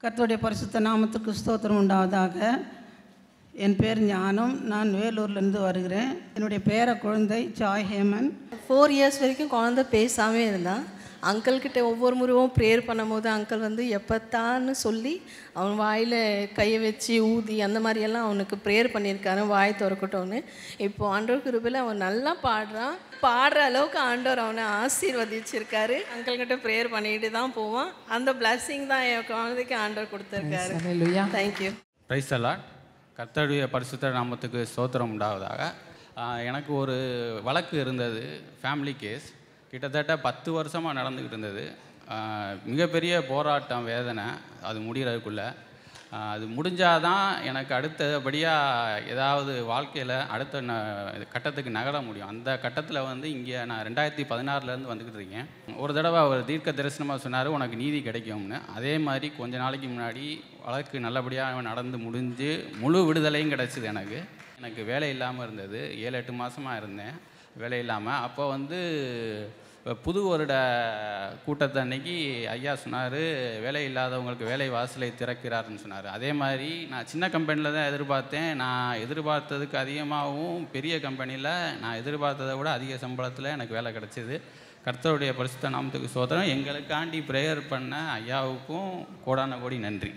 கர்த்தருடைய பரிசுத்த நாமத்துக்கு ஸ்தோத்திரம் உண்டாவதாக. என் பேர் ஞானம். நான் வேலூர்லேருந்து வருகிறேன். என்னுடைய பேர குழந்தை சாய் ஹேமன். 4 இயர்ஸ் வரைக்கும் குழந்தை பேசாமே இருந்தான். அங்கிள்கிட்ட ஒவ்வொரு முறையும் ப்ரேயர் பண்ணும்போது அங்கிள் வந்து எப்பத்தான்னு சொல்லி அவன் வாயில் கையை வச்சு ஊதி அந்த மாதிரியெல்லாம் அவனுக்கு ப்ரேயர் பண்ணியிருக்காரு, வாய் திறக்கட்டும்னு. இப்போது ஆண்டவர் கிருபையில் அவன் நல்லா பாடுறான். பாடுற அளவுக்கு ஆண்டவர் அவனை ஆசீர்வதிச்சிருக்காரு. அங்கிள்கிட்ட ப்ரேயர் பண்ணிட்டு தான் போவான். அந்த பிளஸ்ஸிங் தான் என் குழந்தைக்கு ஆண்டவர் கொடுத்துருக்காரு. தேங்க்யூ. Praise the lord. கர்த்தருடைய பரிசுத்த நாமத்துக்கு ஸ்தோத்திரம் உண்டாவதாக. எனக்கு ஒரு வழக்கு இருந்தது, ஃபேமிலி கேஸ். கிட்டத்தட்ட 10 வருஷமாக நடந்துக்கிட்டு இருந்தது. மிகப்பெரிய போராட்டம், வேதனை. அது முடிகிறதுக்குள்ளே அது முடிஞ்சால் தான் எனக்கு அடுத்தபடியாக ஏதாவது வாழ்க்கையில் அடுத்த கட்டத்துக்கு நகர முடியும். அந்த கட்டத்தில் வந்து இங்கே நான் 2016 வந்துக்கிட்டு இருக்கேன். ஒரு தடவை அவர் தீர்க்க தரிசனமாக சொன்னார், உனக்கு நீதி கிடைக்கும்னு. அதே மாதிரி கொஞ்ச நாளைக்கு முன்னாடி வழக்கு நல்லபடியாக நடந்து முடிஞ்சு முழு விடுதலையும் கிடச்சிது. எனக்கு வேலை இல்லாமல் இருந்தது. 7-8 மாதமாக இருந்தேன் வேலை இல்லாமல். அப்போ வந்து புது வருட கூட்டத்தை அன்னைக்கு ஐயா சொன்னார், வேலை இல்லாதவங்களுக்கு வேலை வாசலை திறக்கிறாருன்னு சொன்னார். அதே மாதிரி நான் சின்ன கம்பெனியில் தான் எதிர்பார்த்தேன். நான் எதிர்பார்த்ததுக்கு அதிகமாகவும் பெரிய கம்பெனியில் நான் எதிர்பார்த்ததை விட அதிக சம்பளத்தில் எனக்கு வேலை கிடச்சிது. கர்த்தருடைய பரிசுத்த நாமத்துக்கு ஸ்தோத்திரம். எங்களுக்காண்டி ப்ரேயர் பண்ண ஐயாவுக்கும் கோடான கோடி நன்றி.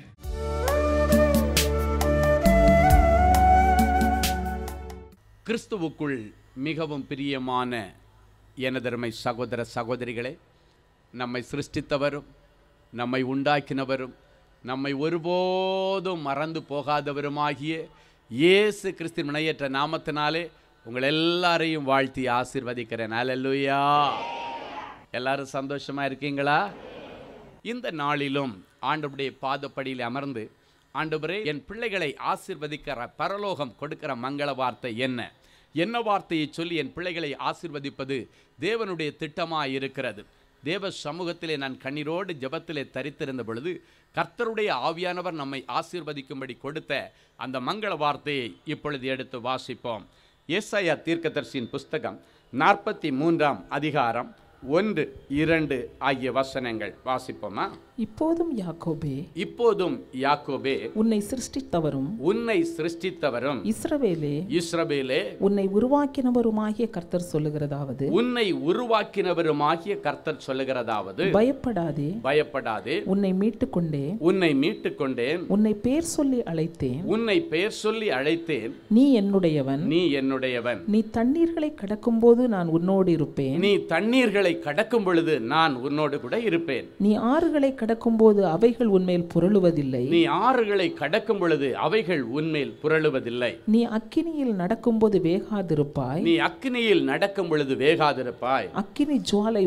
கிறிஸ்துவுக்குள் மிகவும் பிரியமான எனதருமை சகோதர சகோதரிகளே, நம்மை சிருஷ்டித்தவரும் நம்மை உண்டாக்கினவரும் நம்மை ஒருபோதும் மறந்து போகாதவருமாகிய இயேசு கிறிஸ்துவின் இணையற்ற நாமத்தினாலே உங்கள் எல்லாரையும் வாழ்த்தி ஆசீர்வதிக்கிறேன். அல்லேலூயா. எல்லாரும் சந்தோஷமாக இருக்கீங்களா? இந்த நாளிலும் ஆண்டவருடைய பாதப்படியில் அமர்ந்து, ஆண்டவரே, என் பிள்ளைகளை ஆசீர்வதிக்கிற பரலோகம் கொடுக்கிற மங்கள வார்த்தை என்ன வார்த்தையை சொல்லி என் பிள்ளைகளை ஆசீர்வதிப்பது தேவனுடைய திட்டமாக இருக்கிறது. தேவ சமூகத்திலே நான் கண்ணீரோடு ஜெபத்திலே தரித்திருந்த பொழுது கர்த்தருடைய ஆவியானவர் நம்மை ஆசீர்வதிக்கும்படி கொடுத்த அந்த மங்கள வார்த்தையை இப்பொழுது எடுத்து வாசிப்போம். ஏசாயா தீர்க்கதரிசியின் புஸ்தகம் 43ஆம் அதிகாரம் 1-2 ஆகிய வசனங்கள் வாசிப்போமா? இப்போதும் யாக்கோபே உன்னை சிருஷ்டித்தவரும் இஸ்ரவேலே உன்னை உருவாக்கினவருமாகிய கர்த்தர் சொல்லுகிறதாவது பயப்படாதே உன்னை மீட்டுக் கொண்டேன் உன்னை பெயர் சொல்லி அழைத்தேன் நீ என்னுடையவன் நீ தண்ணீர்களை கடக்கும்போது நான் உன்னோடு கடக்கும் பொழுது நான் உன்னோடு கூட இருப்பேன். நீ ஆறுகளை கடக்கும் போது அவைகள் உன்மேல் புரளுவதில்லை. நீ அக்கினியில் நடக்கும்போது வேகாதிருப்பாய். அக்கினி ஜுவாலை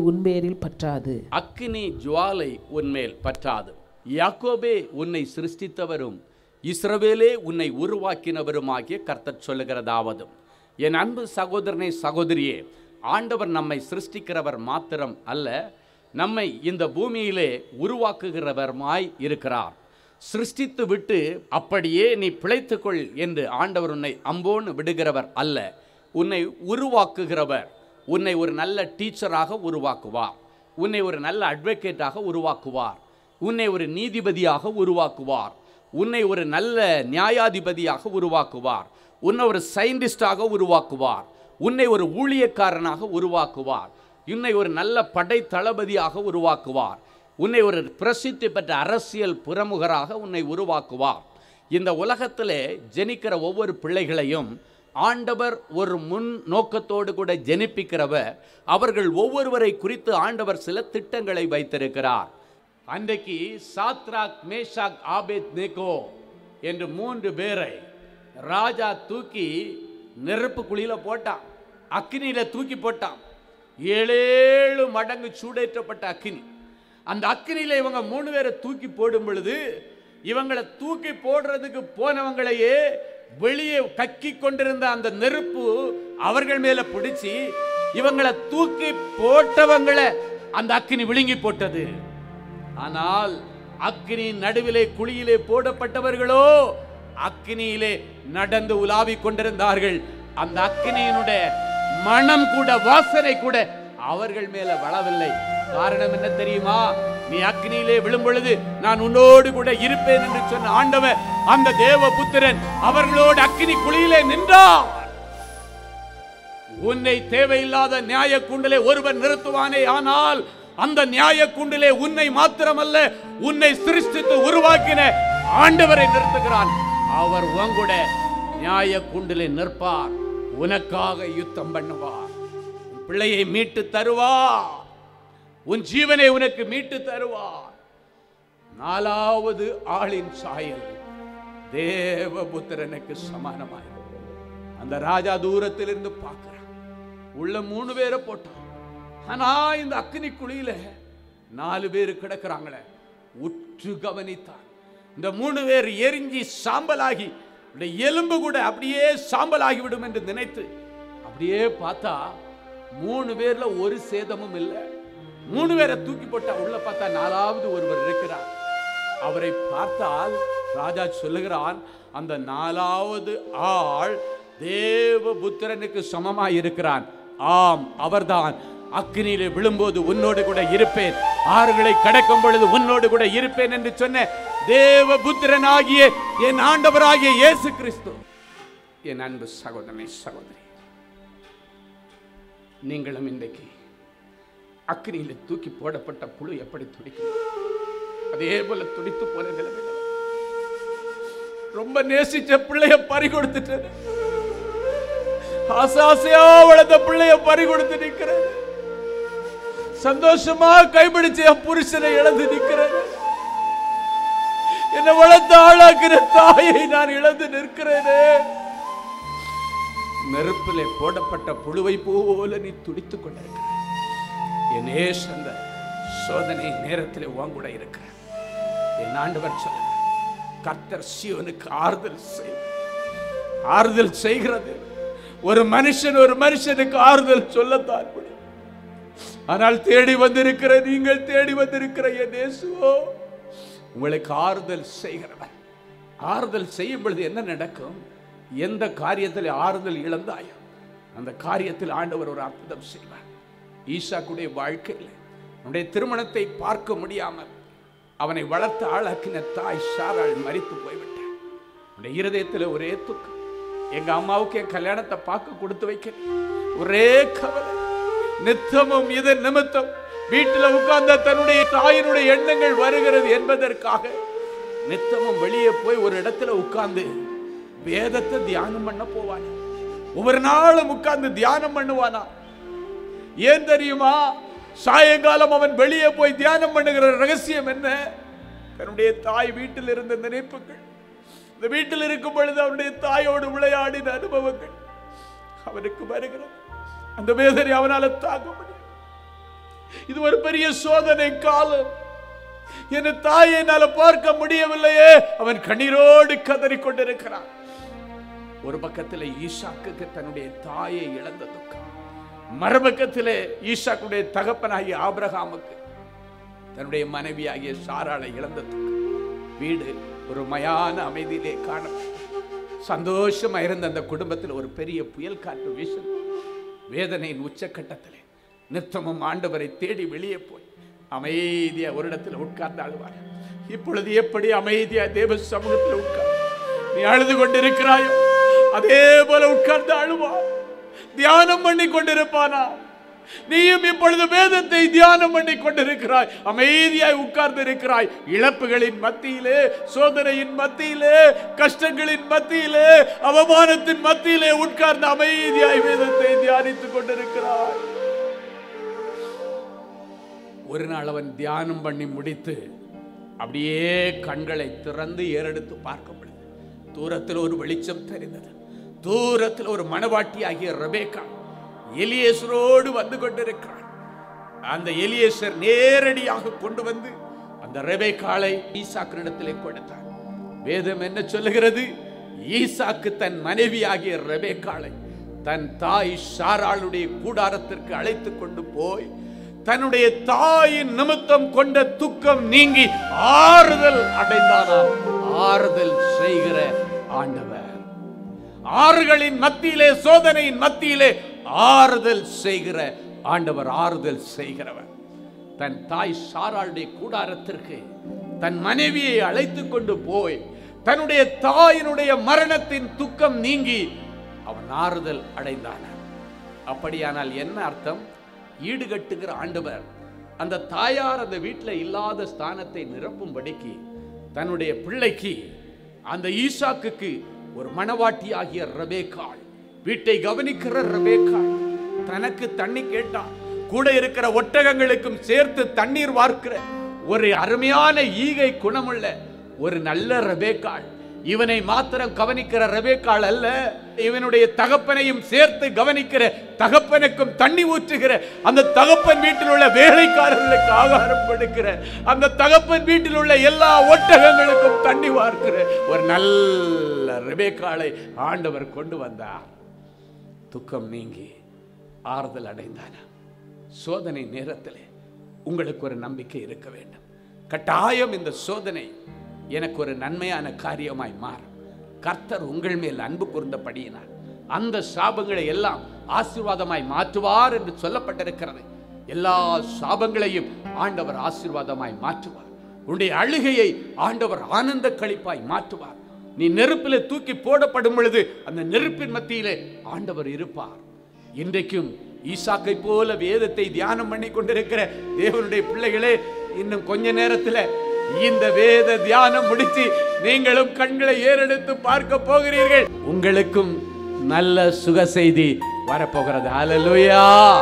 உன்மேல் பற்றாது. யாக்கோபே உன்னை சிருஷ்டித்தவரும் இஸ்ரவேலே உன்னை உருவாக்கினவருமாகிய கர்த்தர் சொல்லுகிறதாவது, என் அன்பு சகோதரனே சகோதரியே, ஆண்டவர் நம்மை சிருஷ்டிக்கிறவர் மாத்திரம் அல்ல, நம்மை இந்த பூமியிலே உருவாக்குகிறவருமாய் இருக்கிறார். சிருஷ்டித்து விட்டு அப்படியே நீ பிழைத்துக்கொள் என்று ஆண்டவர் உன்னை அம்போன்னு விடுகிறவர் அல்ல. உன்னை உருவாக்குகிறவர். உன்னை ஒரு நல்ல டீச்சராக உருவாக்குவார். உன்னை ஒரு நல்ல அட்வொகேட்டாக உருவாக்குவார். உன்னை ஒரு நீதிபதியாக உருவாக்குவார். உன்னை ஒரு நல்ல நியாயாதிபதியாக உருவாக்குவார். உன்னை ஒரு சயின்டிஸ்டாக உருவாக்குவார். உன்னை ஒரு ஊழியக்காரனாக உருவாக்குவார். உன்னை ஒரு நல்ல படை தளபதியாக உருவாக்குவார். உன்னை ஒரு பிரசித்தி பெற்ற அரசியல் பிரமுகராக உன்னை உருவாக்குவார். இந்த உலகத்திலே ஜெனிக்கிற ஒவ்வொரு பிள்ளைகளையும் ஆண்டவர் ஒரு முன் நோக்கத்தோடு கூட ஜெனிப்பிக்கிறவர். அவர்கள் ஒவ்வொருவரை குறித்து ஆண்டவர் சில திட்டங்களை வைத்திருக்கிறார். அன்றைக்கு சாத்ராக், மேஷாக், ஆபேத்நேகோ என்று 3 பேரை ராஜா தூக்கி நெருப்பு குழியில போட்டான், அக்கினியில தூக்கி போட்டான். 7 மடங்கு சூடேற்றப்பட்ட அக்கினி. அந்த அக்கினியில இவங்க 3 பேரை தூக்கி போடும் பொழுது இவங்களை தூக்கி போடுறதுக்கு போனவங்களையே வெளியே கக்கி கொண்டிருந்த அந்த நெருப்பு அவர்கள் மேல பிடிச்சி இவங்களை தூக்கி போட்டவங்களை அந்த அக்கினி விழுங்கி போட்டது. ஆனால் அக்கினி நடுவிலே குழியிலே போடப்பட்டவர்களோ அக்கினியிலே நடந்து உலாவிக் கொண்டிருந்தார்கள். அந்த அக்கினியினுடைய மனம் கூட, வாசனை கூட அவர்கள் மேல வளவில்லை. காரணம் என்ன தெரியுமா? நீ அக்னியிலே விழும் பொழுது நான் உன்னோடு கூட இருப்பேன் என்று சொன்ன ஆண்டவர், அந்த தேவபுத்திரன் அவர்களோடு அக்னி குழியிலே நின்றார். உன்னை தேவையில்லாத நியாய கூண்டிலே ஒருவன் நிறுத்துவானே, ஆனால் அந்த நியாய கூண்டிலே உன்னை மாத்திரமல்ல, உன்னை சிருஷ்டித்து உருவாக்கின ஆண்டவரை நிறுத்துகிறான். அவர் உங்கூட நியாய கூண்டிலே நிற்பார், உனக்காக யுத்தம் பண்ணுவார், பிள்ளையை மீட்டு தருவார், உன் ஜீவனை உனக்கு மீட்டு தருவார். நாலாவது ஆளின் சாயல் தேவபுத்திரனுக்கு சமானமாய். அந்த ராஜா தூரத்தில் இருந்து பார்க்கிறான், உள்ள 3 பேரை போட்டான். ஆனா இந்த அக்னி குழியில 4 பேர் கிடக்கிறாங்களே, உற்று கவனித்தான். இந்த 3 பேர் எரிஞ்சி சாம்பலாகி எலும்பு கூட அப்படியே சாம்பலாகி விடும் என்று நினைத்து அப்படியே பார்த்தா 3 பேர்ல ஒரு சேதமும் இல்லை. 3 பேரை தூக்கி போட்டா உள்ள பார்த்தா 4வது ஒருவர் இருக்கிறார். அவரை பார்த்தால் ராஜா சொல்லுகிறான், அந்த 4வது ஆள் தேவபுத்திரனுக்கு சமமாய் இருக்கிறான். ஆம், அவர்தான். அக்னியிலே விழும்போது உன்னோடு கூட இருப்பேன், ஆறுகளை கடக்கும் பொழுது உன்னோடு கூட இருப்பேன் என்று சொன்ன தேவபுத்திரனாகிய என் ஆண்டவராகிய இயேசு கிறிஸ்து. என் அன்பு சகோதரனே, சகோதரி, நீங்களும் இன்றைக்கு அக்னியிலே தூக்கி போடப்பட்ட புழு எப்படி துடிக்கும், அதே போல துடித்து போன நிலைமையில் ரொம்ப நேசிச்ச பிள்ளைய பறி கொடுத்துட்டு, ஆசாசையா வளர்ந்த பிள்ளைய பறி கொடுத்து நிற்கிறது, சந்தோஷமா கைப்பிடிச்ச புருஷனை இழந்து நிற்கிறது, என்னை வளர்த்த ஆளாக்குற தாயை நான் இழந்து நிற்கிறேனே. நெருப்பிலே போடப்பட்ட புழுவை போல நீ துடித்துக் கொண்டிருக்கிறாய். என் அந்த சோதனை நேரத்தில் உங்கூட இருக்கிற என் ஆண்டவர் சொல்ல, கர்த்தர் சீயோனுக்கு ஆறுதல் செய்கிறது. ஒரு மனுஷனுக்கு ஆறுதல் சொல்லத்தான் முடியும். ஆனால் தேடி வந்திருக்கிற நீங்கள், தேடி வந்திருக்கிற என் இயேசுவோ உங்களுக்கு ஆறுதல் செய்கிறவர். ஆறுதல் செய்யும் பொழுது என்ன நடக்கும்? எந்த காரியத்தில் ஆறுதல் இழந்தாயோ அந்த காரியத்தில் ஆண்டவர் ஒரு அற்புதம் செய்வார். ஈசாக்குடைய வாழ்க்கையில் அவனுடைய திருமணத்தை பார்க்க முடியாமல் அவனை வளர்த்த ஆளாக்கின தாய் சாராள் மரித்து போய்விட்டார். அவனுடைய இருதயத்தில் ஒரே துக்கம். எங்க அம்மாவுக்கு என் கல்யாணத்தை பார்க்க கொடுத்து வைக்க ஒரே கவலை. நித்தமும் இதன் நிமித்தம் வீட்டில் உட்கார்ந்த தன்னுடைய தாயினுடைய எண்ணங்கள் வருகிறது என்பதற்காக நித்தமும் வெளியே போய் ஒரு இடத்துல உட்கார்ந்து வேதத்தை தியானம் பண்ண போவானா. ஒவ்வொரு நாளும் உட்கார்ந்து தியானம் பண்ணுவானா. ஏன் தெரியுமா? சாயங்காலம் அவன் வெளியே போய் தியானம் பண்ணுகிற ரகசியம் என்ன? தன்னுடைய தாய் வீட்டில் இருந்த நினைப்புகள், இந்த வீட்டில் இருக்கும் பொழுது அவனுடைய தாயோடு விளையாடின அனுபவங்கள் அவனுக்கு வருகிறது. அந்த வேதனை அவனால தாங்க முடியும். இது ஒரு பெரிய சோதனை காலம். என் தாயை என்னால பார்க்க முடியவில்லையே, அவன் கண்ணீரோடு கதறி கொண்டிருக்கிறான். ஒரு பக்கத்தில் ஈசாக்கு தன்னுடைய தாயை இழந்த துக்கம், மறுபக்கத்தில் ஈசாக்குடைய தகப்பனாகிய ஆபிரகாமுக்கு தன்னுடைய மனைவியாகிய சாராளை இழந்த துக்கம். வீடு ஒரு மயான அமைதியிலே காணப்படும். சந்தோஷமா இருந்த அந்த குடும்பத்தில் ஒரு பெரிய புயல் காற்று வீசும். வேதனையின் உச்சக்கட்டத்தில் நித்தமும் ஆண்டவரை தேடி வெளியே போய் அமைதியா ஒரு இடத்துல உட்கார்ந்து அழுவார். இப்பொழுது எப்படி அமைதியா தேவ சமூகத்தில் உட்கார்ந்து நீ அழுது கொண்டிருக்கிறாயோ அதே போல உட்கார்ந்து அழுவார். தியானம் பண்ணி கொண்டிருப்பானா? நீயும் இப்பொழுது வேதத்தை தியானம் பண்ணி கொண்டிருக்கிறாய், அமைதியாய் உட்கார்ந்து இருக்கிறாய். இழப்புகளின் மத்தியிலே, சோதனையின் மத்தியிலே, கஷ்டங்களின் மத்தியிலே, அவமானத்தின் மத்தியிலே உட்கார்ந்து அமைதியாய் வேதத்தை தியானித்துக் கொண்டிருக்கிறாய். ஒரு நாள் அவன் தியானம் பண்ணி முடித்து அப்படியே கண்களை திறந்து ஏறெடுத்து பார்க்க முடியும். தூரத்தில் ஒரு வெளிச்சம் தெரிந்தது. தூரத்தில் ஒரு மணவாட்டி ஆகிய ரெபேக்கா எலியேசரோடு வந்து கொண்டிருக்கிறார். அந்த எலியேசர் நேரடியாக கொண்டு வந்து அந்த ரெபேக்காளை ஈசாக்கினிடத்திலே கொடுத்தார். வேதம் என்ன சொல்லுகிறது? ஈசாக்கு தன் மனைவி ஆகிய ரெபேக்காளை தன் தாய் சாராளுடைய கூடாரத்திற்கு அழைத்து கொண்டு போய் தன்னுடைய தாயின் நிமித்தம் கொண்ட துக்கம் நீங்கி ஆறுதல் அடைந்தானாம். ஆறுதல் செய்கிற ஆண்டவர், ஆறுகளின் மத்தியிலே, சோதனையின் மத்தியிலே ஆறுதல் செய்கிற ஆண்டவர் ஆறுதல் செய்கிறவர். தன் தாய் சாராளுடைய கூடாரத்திற்கு தன் மனைவியை அழைத்து கொண்டு போய் தன்னுடைய தாயினுடைய மரணத்தின் துக்கம் நீங்கி அவன் ஆறுதல் அடைந்தான். அப்படியானால் என்ன அர்த்தம்? ஈடுகட்டுகிற ஆண்டவர் அந்த தாயார் அந்த வீட்டில் இல்லாத ஸ்தானத்தை நிரப்பும்படிக்கு தன்னுடைய பிள்ளைக்கு, அந்த ஈசாக்குக்கு ஒரு மணவாட்டியாகிய ரெபெக்காள், வீட்டை கவனிக்கிற ரெபெக்காள், தனக்கு தண்ணி கேட்டான், கூட இருக்கிற ஒட்டகங்களுக்கும் சேர்த்து தண்ணீர் வார்க்கிற ஒரு அருமையான ஈகை குணமுள்ள ஒரு நல்ல ரெபெக்காள். இவனை மாத்திரம் கவனிக்கிற ரெபெக்காள் அல்ல, இவனுடைய தகப்பனையும் சேர்த்து கவனிக்கிற, தகப்பனுக்கும் தண்ணி ஊற்றுகிற, அந்த தகப்பன் வீட்டில் உள்ள வேலைக்காரர்களுக்கு ஆகாரம் கொடுக்கிற, அந்த தகப்பன் வீட்டில் உள்ள எல்லா ஒட்டகங்களுக்கும் தண்ணி வார்க்கிற ஒரு நல்ல ரெபெக்காளை ஆண்டவர் கொண்டு வந்தார். துக்கம் நீங்கி ஆறுதல் அடைந்தான. சோதனை நேரத்தில் உங்களுக்கு ஒரு நம்பிக்கை இருக்க வேண்டும். கட்டாயம் இந்த சோதனை எனக்கு ஒரு நன்மையான காரியமாய் மாறும். கர்த்தர் உங்கள் மேல் அன்பு கூர்ந்தபடியினார் அந்த சாபங்களை எல்லாம் ஆசீர்வாதமாய் மாற்றுவார் என்று சொல்லப்பட்டிருக்கிறது. எல்லா சாபங்களையும் ஆண்டவர் ஆசீர்வாதமாய் மாற்றுவார். உன்னுடைய அழுகையை ஆண்டவர் ஆனந்த களிப்பாய் மாற்றுவார். நீ நெருப்பிலே தூக்கி போடப்படும் பொழுது அந்த நெருப்பின் மத்தியிலே ஆண்டவர் இருப்பார். இன்றைக்கும் ஈசாக்கை போல வேதத்தை தியானம் பண்ணி கொண்டிருக்கிற தேவனுடைய பிள்ளைகளே, இன்னும் கொஞ்ச நேரத்தில் இந்த வேத தியானம் முடிச்சு நீங்களும் கண்களை ஏறெடுத்து பார்க்க போகிறீர்கள். உங்களுக்கும் நல்ல சுக செய்தி வரப்போகிறது. ஹல்லேலூயா.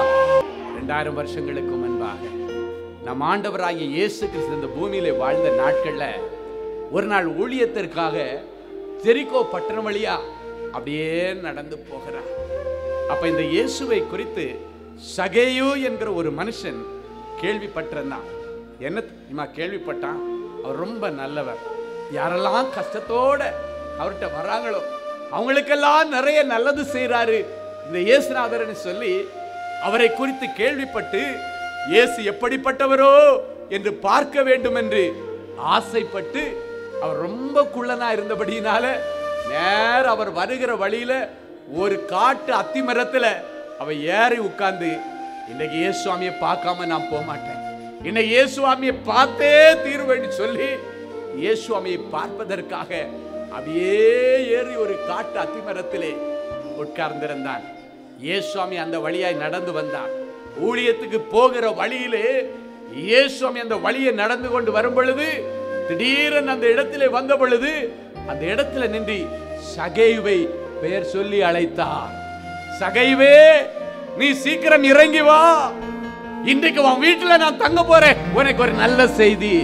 2000 வருஷங்களுக்கு முன்பாக நம் ஆண்டவராகிய இயேசு கிறிஸ்து இந்த பூமியிலே வாழ்ந்த நாட்கள்ல ஒரு நாள் ஊழியத்திற்காக ஜெரிகோ பட்டணம் வழியா அப்படியே நடந்து போகிறார். அப்ப இந்த இயேசுவை குறித்து சகேயு என்கிற ஒரு மனுஷன் கேள்விப்பட்டிருந்தான். என்ன கேள்விப்பட்டான்? அவர் ரொம்ப நல்லவர், யாரெல்லாம் கஷ்டத்தோட அவர்கிட்ட வராங்களோ அவங்களுக்கெல்லாம் நிறைய நல்லது செய்யறாரு இந்த இயேசுநாதர்னு சொல்லி அவரை குறித்து கேள்விப்பட்டு இயேசு எப்படிப்பட்டவரோ என்று பார்க்க வேண்டும் என்று ஆசைப்பட்டு, அவர் ரொம்ப குள்ளனா இருந்தபடியினால நேர அவர் வருகிற வழியில ஒரு காட்டு அத்தி மரத்துல அவ ஏறி உட்கார்ந்து, இன்னைக்கு இயேசுவாமியை பார்க்காம நான் போக மாட்டேன், இன்னைக்கு இயேசுவாமியை பார்த்தே தீர்வேன்னு சொல்லி இயேசுவாமியை பார்ப்பதற்காக அப்படியே ஏறி ஒரு காட்டு அத்தி மரத்திலே உட்கார்ந்திருந்தான். இயேசுவாமி அந்த வழியாய் நடந்து வந்தார். ஊழியத்துக்கு போகிற வழியிலே இயேசுவாமி அந்த வழியை நடந்து கொண்டு வரும் பொழுது திடீரென அந்த இடத்திலே வந்த பொழுது அந்த இடத்துல நின்று சகேயுவை பெயர் சொல்லி அழைத்தார். சகேயுவே, நீ சீக்கிரம் இறங்கி வா, இன்றைக்கு உன் வீட்டுல நான் தங்க போறேன், உனக்கு ஒரு நல்ல செய்தி.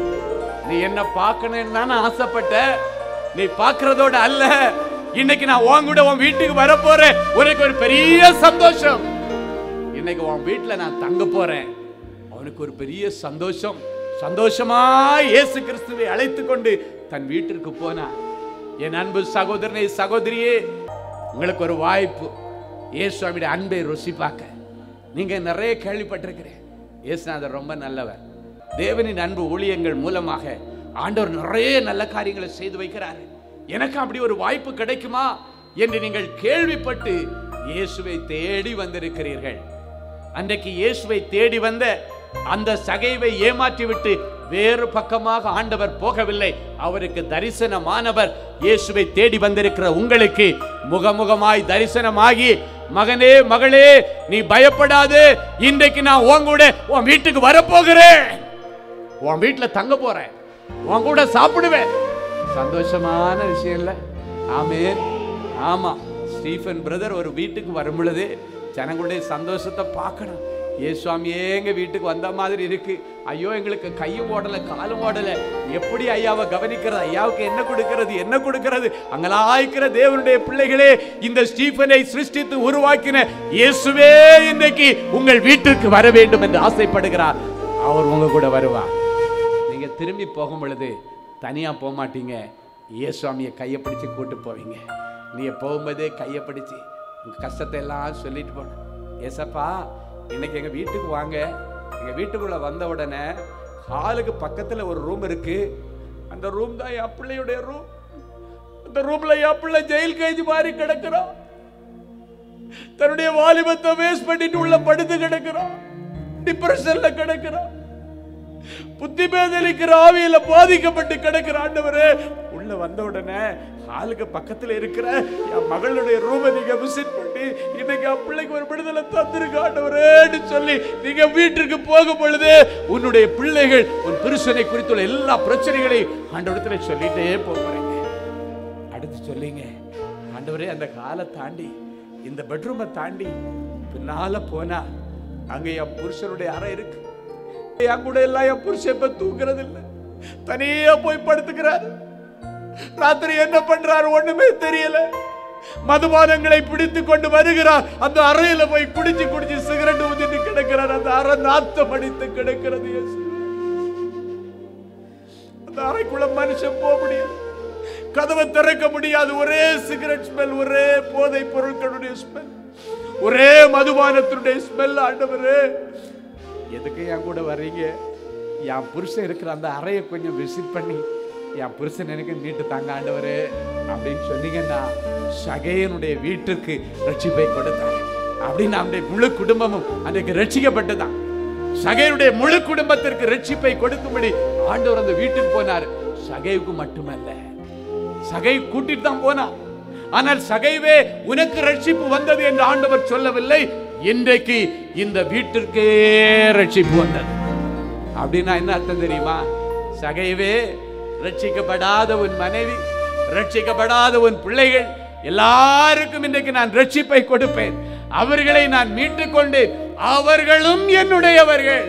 நீ என்ன பார்க்கணும்னு தான் ஆசைப்பட்ட, நீ பார்க்கறதோட அல்ல, இன்னைக்கு நான் உன் கூட உன் வீட்டுக்கு வர போறேன், உனக்கு ஒரு பெரிய சந்தோஷம். இன்னைக்கு உன் வீட்டுல நான் தங்க போறேன், அவனுக்கு ஒரு பெரிய சந்தோஷம். சந்தோஷமா இயேசு கிறிஸ்துவை அழைத்து கொண்டு தன் வீட்டிற்கு போனார். என் அன்பு சகோதரனே, சகோதரியே, உங்களுக்கு ஒரு வாய்ப்பு இயேசுவின் அன்பை ருசி பார்க்க. நீங்க நிறைய கேள்விப்பட்டிருக்கிறேன், இயேசுநாதர் ரொம்ப நல்லவர், தேவனின் அன்பு ஊழியங்கள் மூலமாக ஆண்டவர் நிறைய நல்ல காரியங்களை செய்து வைக்கிறார், எனக்கு அப்படி ஒரு வாய்ப்பு கிடைக்குமா என்று நீங்கள் கேள்விப்பட்டு இயேசுவை தேடி வந்திருக்கிறீர்கள். அன்றைக்கு இயேசுவை தேடி வந்த அந்த சகைவை ஏமாற்றி விட்டு வேறு பக்கமாக ஆண்டவர் போகவில்லை. அவருக்கு தரிசனமானவர் இயேசுவை தேடி வந்திருக்கிற உங்களுக்கு முகமுகமாய் தரிசனமாகி, மகனே மகளே, நீ பயப்படாதே, இன்றைக்கு நான் உன் கூட உன் வீட்டுக்கு வரப்போகிறேன், உன் வீட்டுல தங்க போறேன், உன் கூட சாப்பிடுவேன். சந்தோஷமான விஷயம் இல்ல? ஆமென். ஆமா, ஸ்டீஃபன் பிரதர் ஒரு வீட்டுக்கு வரும் பொழுது ஜனங்களுடைய சந்தோஷத்தை பார்க்கணும். இயேசுவாமியே எங்க வீட்டுக்கு வந்த மாதிரி இருக்கு, ஐயோ எங்களுக்கு கையும் ஓடல காலும் ஓடல, எப்படி ஐயாவை கவனிக்கிறது, ஐயாவுக்கு என்ன கொடுக்கிறது என்ன கொடுக்கிறது? அங்கலாய்க்கிற தேவனுடைய பிள்ளைகளே, இந்த ஸ்டீஃபனை சிருஷ்டித்து உருவாக்கின இயேசுவே இன்றைக்கு உங்கள் வீட்டுக்கு வர வேண்டும் என்று ஆசைப்படுகிறார். அவர் உங்க கூட வருவார். நீங்க திரும்பி போகும் பொழுது தனியா போக மாட்டீங்க, இயேசுவாமியை கையை பிடிச்சு கூட்டு போவீங்க. நீ போகும்போதே கையை பிடிச்சு உங்க கஷ்டத்தை எல்லாம் சொல்லிட்டு போன, ஏசப்பா இன்னைக்கு எங்க வீட்டுக்கு வாங்க. எங்க வீட்டுக்குள்ள வந்த உடனே ஹாலுக்கு பக்கத்துல ஒரு ரூம் இருக்கு, அந்த ரூம் தான் என் பிள்ளையுடைய ரூம். அந்த ரூம்ல என் பிள்ளை ஜெயில் கைதி மாதிரி கிடக்குறான். தன்னுடைய வாலிபத்தை வேஸ்ட் பண்ணிட்டு உள்ள படுத்து கிடக்கிறான், டிப்ரெஷன்ல கிடக்கிறான், புத்தி பேதலிக்கிற ஆவியில பாதிக்கப்பட்டு கிடக்கிற ஆண்டவரே, உள்ள வந்த உடனே ஆளுக்கு பக்கத்துல இருக்கிற என் மகளுடைய ரூமை நீங்க விசிட் பண்ணி இன்னைக்கு என் பிள்ளைக்கு ஒரு விடுதலை தந்திருக்க ஆண்டவரேன்னு சொல்லி நீங்க வீட்டுக்கு போகும் பொழுது உன்னுடைய பிள்ளைகள் உன் புருஷனை குறித்துள்ள எல்லா பிரச்சனைகளையும் ஆண்டவரத்துல சொல்லிட்டே போறீங்க. அடுத்து சொல்லிங்க, ஆண்டவரே அந்த காலை தாண்டி இந்த பெட்ரூமை தாண்டி பின்னால போனா அங்க என் புருஷனுடைய அறை இருக்கு, என் கூட எல்லாம் என் புருஷன் இப்ப தூங்குறது இல்லை, தனியா போய் படுத்துக்கிறார். ராத்திரி என்ன பண்றாரு ஒண்ணுமே தெரியல, மதுபானங்களை பிடித்து கொண்டு வருகிறார். அந்த அறையில போய் குடிச்சு குடிச்சு சிகரெட் ஊதிட்டு கிடக்கிறார். அந்த அறை நாத்தம் அடித்து கிடக்கிறது. அந்த அறைக்குள்ள மனுஷன் போக முடியாது, கதவை திறக்க முடியாது. ஒரே சிகரெட் ஸ்மெல், ஒரே போதை பொருட்களுடைய ஸ்மெல், ஒரே மதுபானத்தினுடைய ஸ்மெல். ஆண்டவரே, எதுக்கு என் கூட வர்றீங்க? என் புருஷன் இருக்கிற அந்த அறையை கொஞ்சம் விசிட் பண்ணி என் புருஷன் எனக்கு மீட்டு தாங்க ஆண்டவரே அப்படின்னு சொன்னீங்கன்னா சகையனுடைய வீட்டுக்கு ரட்சிப்பை கொடுத்தாங்க. அப்படின்னு அவனுடைய முழு குடும்பமும் அன்றைக்கு ரட்சிக்கப்பட்டதான். சகையனுடைய முழு குடும்பத்திற்கு ரட்சிப்பை கொடுக்கும்படி ஆண்டவர் அந்த வீட்டுக்கு போனார். சகைவுக்கு மட்டுமல்ல, சகை கூட்டிட்டு தான் போனார். ஆனால் சகைவே உனக்கு ரட்சிப்பு வந்தது என்று ஆண்டவர் சொல்லவில்லை. இன்றைக்கு இந்த வீட்டிற்கே ரட்சிப்பு வந்தது. அப்படின்னா என்ன அர்த்தம் தெரியுமா? சகைவே, ரட்சிக்கப்படாத உன் மனைவி, ரட்சிக்கப்படாத உன் பிள்ளைகள் எல்லாருக்கும் இன்றைக்கு நான் ரட்சிப்பை கொடுப்பேன். அவர்களை நான் மீட்டுக் கொண்டு அவர்களும் என்னுடையவர்கள்.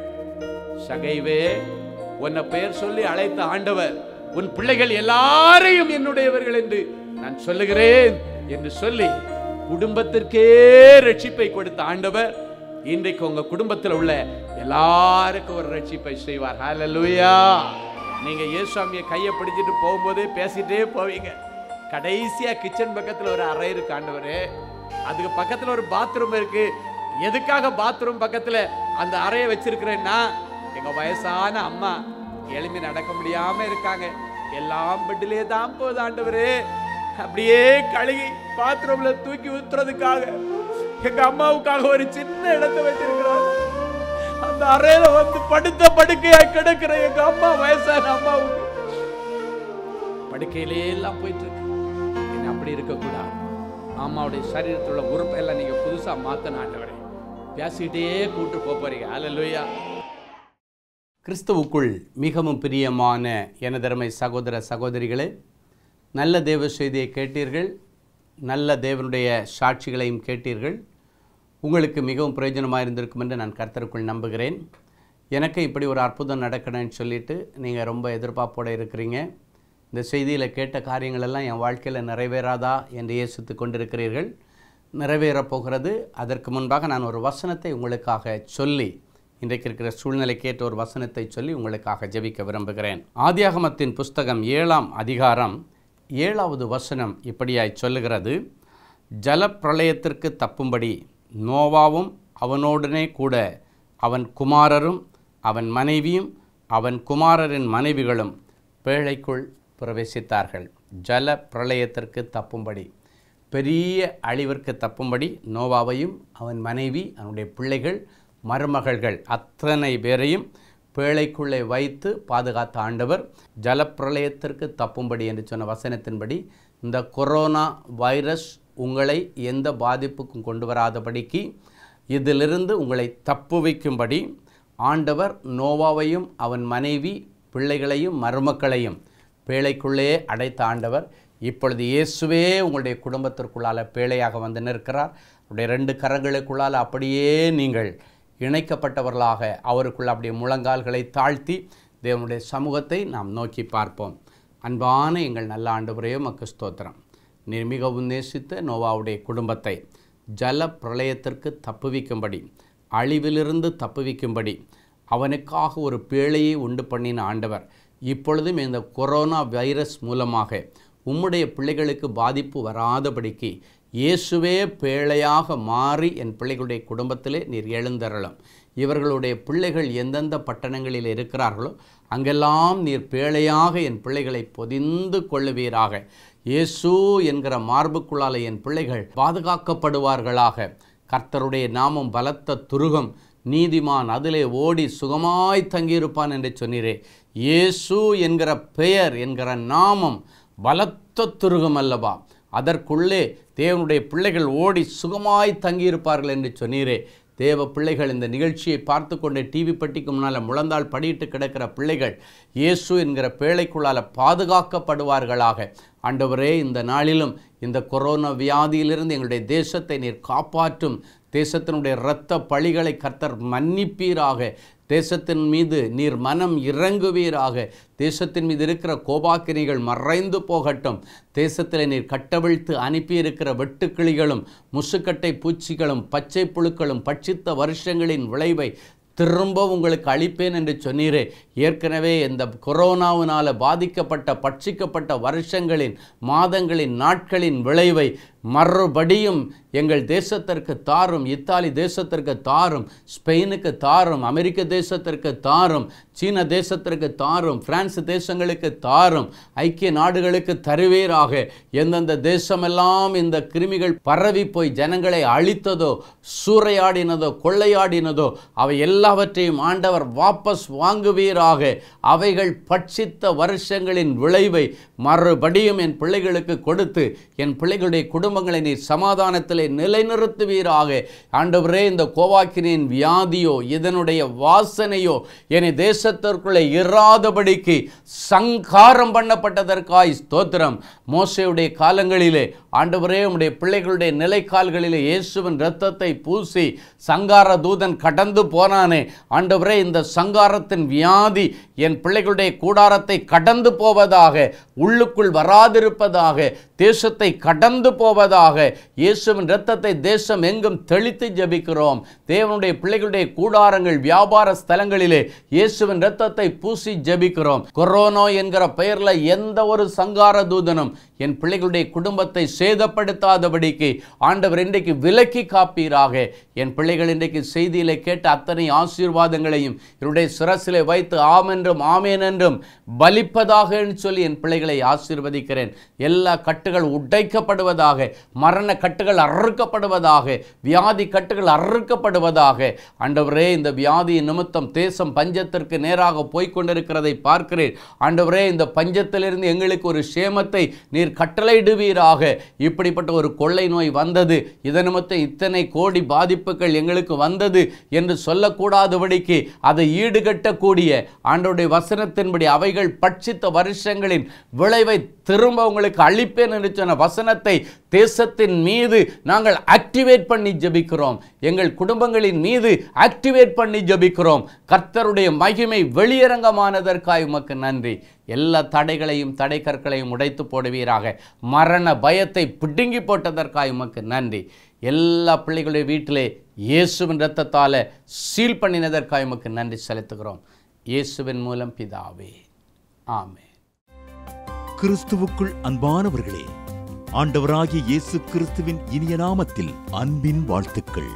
சகைவே, உன்னை பெயர் சொல்லி அழைத்த ஆண்டவர் உன் பிள்ளைகள் எல்லாரையும் என்னுடையவர்கள் என்று நான் சொல்லுகிறேன் என்று சொல்லி குடும்பத்திற்கே ரட்சிப்பை கொடுத்த ஆண்டவர் இன்றைக்கு உங்க குடும்பத்தில் உள்ள எல்லாருக்கும் ஒரு ரட்சிப்பை செய்வார். ஹல்லேலூயா. நீங்க இயேசுவாமியை கையை பிடிச்சிட்டு போகும்போதே பேசிட்டே போவீங்க. கடைசியா கிச்சன் பக்கத்தில் ஒரு அறை இருக்கு ஆண்டவரே, அதுக்கு பக்கத்தில் ஒரு பாத்ரூம் இருக்கு. எதுக்காக பாத்ரூம் பக்கத்தில் அந்த அறையை வச்சிருக்கிறேன்னா, எங்க வயசான அம்மா எழும்பி நடக்க முடியாம இருக்காங்க, எல்லாம் பெட்டிலே தான் போகுது ஆண்டவரே. அப்படியே கழுகி பாத்ரூம்ல தூக்கி ஊத்துறதுக்காக எங்க அம்மாவுக்காக ஒரு சின்ன இடத்தை வச்சிருக்கிறாங்க. அந்த அறையில வந்து படுத்த படுக்கையா கிடக்கிற எங்க அம்மா, வயசான அம்மாவுக்கு படுக்கையிலே எல்லாம் போயிட்டு இருக்கு. என்ன அப்படி இருக்க கூடாது. அம்மாவுடைய சரீரத்தில் உள்ள உறுப்பை எல்லாம் நீங்க புதுசா மாத்தன ஆண்டவரே பேசிக்கிட்டே கூட்டு போறீங்க. ஹல்லேலூயா. கிறிஸ்துவுக்குள் மிகவும் பிரியமான எனதருமை சகோதர சகோதரிகளே, நல்ல தேவ செய்தியை கேட்டீர்கள், நல்ல தேவனுடைய சாட்சிகளையும் கேட்டீர்கள். உங்களுக்கு மிகவும் பிரயோஜனமாக இருந்திருக்கும் என்று நான் கர்த்தருக்குள் நம்புகிறேன். எனக்கு இப்படி ஒரு அற்புதம் நடக்கணும்னு சொல்லிட்டு நீங்கள் ரொம்ப எதிர்பார்ப்போடு இருக்கிறீங்க. இந்த செய்தியில் கேட்ட காரியங்களெல்லாம் என் வாழ்க்கையில் நிறைவேறாதா என்று யோசித்து கொண்டிருக்கிறீர்கள். நிறைவேறப் போகிறது. அதற்கு முன்பாக நான் ஒரு வசனத்தை உங்களுக்காக சொல்லி, இன்றைக்கு இருக்கிற சூழ்நிலைக்கேற்ற ஒரு வசனத்தை சொல்லி உங்களுக்காக ஜெபிக்க விரும்புகிறேன். ஆதியாகமத்தின் புஸ்தகம் 7ஆம் அதிகாரம் 7வது வசனம் இப்படியாய் சொல்லுகிறது: ஜலப்பிரளயத்திற்கு தப்பும்படி நோவாவும் அவனோடனே கூட அவன் குமாரரும் அவன் மனைவியும் அவன் குமாரரின் மனைவிகளும் பேழைக்குள் பிரவேசித்தார்கள். ஜல பிரளயத்திற்கு தப்பும்படி, பெரிய அழிவிற்கு தப்பும்படி நோவாவையும் அவன் மனைவி, அவனுடைய பிள்ளைகள், மருமகள்கள் அத்தனை பேரையும் பேழைக்குள்ளே வைத்து பாதுகாத்த ஆண்டவர் ஜலப்பிரளயத்திற்கு தப்பும்படி என்று சொன்ன வசனத்தின்படி இந்த கொரோனா வைரஸ் உங்களை எந்த பாதிப்புக்கும் கொண்டு வராதபடிக்கு, இதிலிருந்து உங்களை தப்புவிக்கும்படி ஆண்டவர் நோவாவையும் அவன் மனைவி, பிள்ளைகளையும் மருமக்களையும் பேழைக்குள்ளே அடைத்த ஆண்டவர் இப்பொழுது இயேசுவே உங்களுடைய குடும்பத்திற்குள்ளால் பேழையாக வந்து நிற்கிறார். அவருடைய 2 கரங்களுக்குள்ளால் அப்படியே நீங்கள் இணைக்கப்பட்டவர்களாக அவருக்குள்ள அப்படியே முழங்கால்களை தாழ்த்தி தேவனுடைய சமூகத்தை நாம் நோக்கி பார்ப்போம். அன்பான எங்கள் நல்ல ஆண்டவரே, உமக்கு ஸ்தோத்திரம். நீர் மிகவும் நேசித்த நோவாவுடைய குடும்பத்தை ஜல பிரளயத்திற்கு தப்புவிக்கும்படி, அழிவிலிருந்து தப்புவிக்கும்படி அவனுக்காக ஒரு பேழையை உண்டு பண்ணின ஆண்டவர் இப்பொழுதும் இந்த கொரோனா வைரஸ் மூலமாக உம்முடைய பிள்ளைகளுக்கு பாதிப்பு வராதபடிக்கு இயேசுவே பேழையாக மாறி என் பிள்ளைகளுடைய குடும்பத்திலே நீர் எழுந்தருளும். இவர்களுடைய பிள்ளைகள் எந்தெந்த பட்டணங்களில் இருக்கிறார்களோ அங்கெல்லாம் நீர் பேழையாக என் பிள்ளைகளை பொதிந்து கொள்ளுவீராக. இயேசு என்கிற மார்புக்குள்ளால் என் பிள்ளைகள் பாதுகாக்கப்படுவார்களாக. கர்த்தருடைய நாமம் பலத்த துருகம், நீதிமான் அதிலே ஓடி சுகமாய் தங்கியிருப்பான் என்று சொன்னீரே. இயேசு என்கிற பெயர் என்கிற நாமம் பலத்த துருகம் அல்லவா? அதற்குள்ளே தேவனுடைய பிள்ளைகள் ஓடி சுகமாய் தங்கியிருப்பார்கள் என்று சொன்னீரே. தேவ பிள்ளைகள் இந்த நிகழ்ச்சியை பார்த்து கொண்டு டிவி பெட்டிக்கு முன்னால் முழந்தால் படியிட்டு கிடக்கிற பிள்ளைகள் இயேசு என்கிற பேழைக்குள்ளால் பாதுகாக்கப்படுவார்களாக. ஆண்டவரே, இந்த நாளிலும் இந்த கொரோனா வியாதியிலிருந்து எங்களுடைய தேசத்தை நீர் காப்பாற்றும். தேசத்தினுடைய இரத்த பழிகளை கர்த்தர் மன்னிப்பீராக. தேசத்தின் மீது நீர் மனம் இறங்குவீராக. தேசத்தின் மீது இருக்கிற கோபாக்கினிகள் மறைந்து போகட்டும். தேசத்தில் நீர் கட்டவிழ்த்து அனுப்பியிருக்கிற வெட்டுக்கிளிகளும் முசுக்கட்டை பூச்சிகளும் பச்சை புழுக்களும் பட்சித்த வருஷங்களின் விளைவை திரும்ப உங்களுக்கு அளிப்பேன் என்று சொன்னீரே. ஏற்கனவே இந்த கொரோனாவினால் பாதிக்கப்பட்ட பட்சிக்கப்பட்ட வருஷங்களின் மாதங்களின் நாட்களின் விளைவை மறுபடியும் எங்கள் தேசத்திற்கு தாரும். இத்தாலி தேசத்திற்கு தாரும், ஸ்பெயினுக்கு தாரும், அமெரிக்க தேசத்திற்கு தாரும், சீன தேசத்திற்கு தாரும், பிரான்ஸ் தேசங்களுக்கு தாரும், ஐக்கிய நாடுகளுக்கு தருவீராக. எந்தெந்த தேசமெல்லாம் இந்த கிருமிகள் பரவி போய் ஜனங்களை அழித்ததோ, சூறையாடினதோ, கொள்ளையாடினதோ அவை எல்லாவற்றையும் ஆண்டவர் வாபஸ் வாங்குவீராக. அவைகள் பட்சித்த வருஷங்களின் விளைவை மறுபடியும் என் பிள்ளைகளுக்கு கொடுத்து என் பிள்ளைகளுடைய குடும்பங்களை நீர் சமாதானத்திலே நிலைநிறுத்துவீராக. ஆண்டவரே, இந்த கோவாக்கினின் வியாதியோ இதனுடைய வாசனையோ என்னை தேசத்திற்குள்ளே இராதபடிக்கு சங்காரம் பண்ணப்பட்டதற்காய் ஸ்தோத்திரம். மோசேயுடைய காலங்களிலே ஆண்டவரே, உம்முடைய பிள்ளைகளுடைய நிலைக்கால்களிலே இயேசுவின் இரத்தத்தை பூசி சங்கார தூதன் கடந்து போனானே. ஆண்டவரே, இந்த சங்காரத்தின் வியாதி என் பிள்ளைகளுடைய கூடாரத்தை கடந்து போவதாக, உள்ளுக்குள் வராதிருப்பதாக, தேசத்தை கடந்து போவதாக. இயேசுவின் இரத்தத்தை தேசம் எங்கும் தெளித்து ஜெபிக்கிறோம். தேவனுடைய பிள்ளைகளுடைய கூடாரங்கள் வியாபார ஸ்தலங்களிலே இயேசுவின் இரத்தத்தை பூசி ஜெபிக்கிறோம். கொரோனா என்கிற பெயரில் எந்த ஒரு சங்கார தூதனும் என் பிள்ளைகளுடைய குடும்பத்தை சேதப்படுத்தாதபடிக்கு ஆண்டவர் இன்றைக்கு விலக்கி காப்பீராக. என் பிள்ளைகள் இன்றைக்கு செய்தியிலே கேட்ட அத்தனை ஆசீர்வாதங்களையும் என்னுடைய சிரசிலே வைத்து ஆம் என்றும் ஆமேன் என்றும் பலிப்பதாக சொல்லி என் பிள்ளைகளை ஆசீர்வதிக்கிறேன். எல்லா கட்டுகள் உடைக்கப்படுவதாக, மரண கட்டுகள் அறுக்கப்படுவதாக, வியாதி கட்டுகள் அறுக்கப்படுவதாக. ஆண்டவரே, இந்த வியாதியின் நிமித்தம் தேசம் பஞ்சத்திற்கு நேராக போய்கொண்டிருக்கிறதை பார்க்கிறேன். ஆண்டவரே, இந்த பஞ்சத்திலிருந்து எங்களுக்கு ஒரு சேமத்தை நீர் கட்டளையிடுவீராக. இப்படிப்பட்ட ஒரு கொள்ளை நோய் வந்தது, இதன் நிமித்தம் இத்தனை கோடி பாதிப்புகள் எங்களுக்கு வந்தது என்று சொல்லக்கூடாதபடிக்கு அதை ஈடுகட்டக்கூடிய ஆண்டவருடைய வசனத்தின்படி அவைகள் பட்சித்த வருஷங்களின் விளைவை திரும்ப உங்களுக்கு அளிப்பேன் என்று சொன்ன வசனத்தை தேசத்தின் மீது நாங்கள் ஆக்டிவேட் பண்ணி ஜெபிக்கிறோம். எங்கள் குடும்பங்களின் மீது ஆக்டிவேட் பண்ணி ஜெபிக்கிறோம். கர்த்தருடைய மகிமை வெளியரங்கமானதற்காய் உமக்கு நன்றி. எல்லா தடைகளையும் தடை கற்களையும் உடைத்து போடுவீராக. மரண பயத்தை பிடுங்கி போட்டதற்காய் உமக்கு நன்றி. எல்லா பிள்ளைகளுடைய வீட்டிலே இயேசுவின் இரத்தத்தால் சீல் பண்ணினதற்காய் உமக்கு நன்றி செலுத்துகிறோம். இயேசுவின் மூலம் பிதாவே, ஆமென். கிறிஸ்துவுக்குள் அன்பானவர்களே, ஆண்டவராகிய இயேசு கிறிஸ்துவின் இனிய நாமத்தில் அன்பின் வாழ்த்துக்கள்.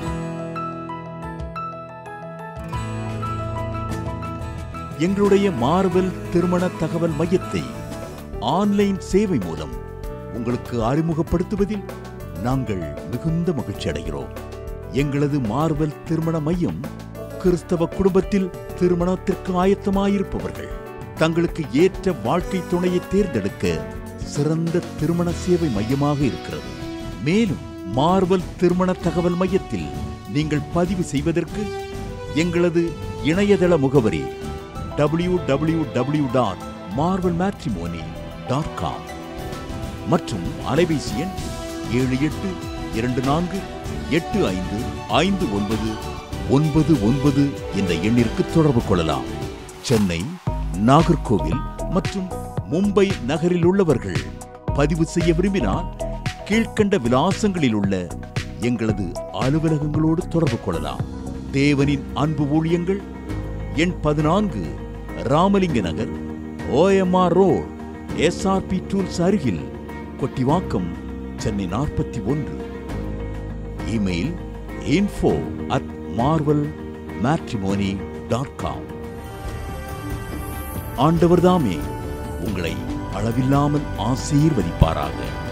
எங்களுடைய மார்வெல் திருமண தகவல் மையத்தை ஆன்லைன் சேவை மூலம் உங்களுக்கு அறிமுகப்படுத்துவதில் நாங்கள் மிகுந்த மகிழ்ச்சி அடைகிறோம். எங்களது மார்வெல் திருமண மையம் கிறிஸ்தவ குடும்பத்தில் திருமணத்திற்கு ஆயத்தமாயிருப்பவர்கள் தங்களுக்கு ஏற்ற வாழ்க்கை துணையை தேர்ந்தெடுக்க சிறந்த திருமண சேவை மையமாக இருக்கிறது. மேலும் மார்வெல் திருமண தகவல் மையத்தில் நீங்கள் பதிவு செய்வதற்கு எங்களது இணையதள முகவரி www.marvelmatrimony.com மற்றும் அலைபேசி எண் 7824855999 என்ற எண்ணிற்கு தொடர்பு கொள்ளலாம். சென்னை, நாகர்கோவில் மற்றும் மும்பை நகரில் உள்ளவர்கள் பதிவு செய்ய விரும்பினால் கீழ்க்கண்ட விலாசங்களில் உள்ள எங்களது அலுவலகங்களோடு தொடர்பு கொள்ளலாம். தேவனின் அன்பு ஊழியங்கள் எண் 14 Ramalinga Nagar, OMR road, SRP tools அருகில், Kottivakkam, Chennai 41. Email info@marvel.com matrimony.com. ஆண்டவர் தாமே உங்களை அளவில்லாமல் ஆசீர்வதிப்பாராக.